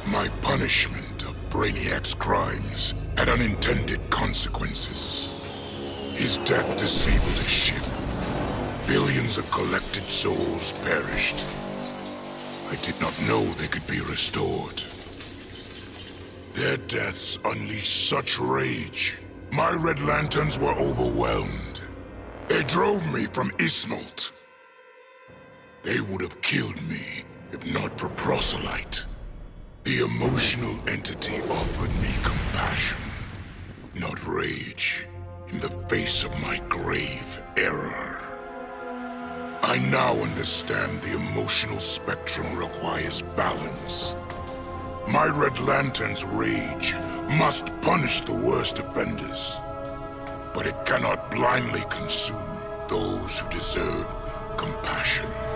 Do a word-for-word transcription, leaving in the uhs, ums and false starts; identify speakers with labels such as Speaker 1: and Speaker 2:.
Speaker 1: My punishment of Brainiac's crimes had unintended consequences. His death disabled his ship. Billions of collected souls perished. I did not know they could be restored. Their deaths unleashed such rage. My Red Lanterns were overwhelmed. They drove me from Ismalt. They would have killed me if not for Proselyte. The emotional entity offered me compassion, not rage, in the face of my grave error. I now understand the emotional spectrum requires balance. My Red Lantern's rage must punish the worst offenders, but it cannot blindly consume those who deserve compassion.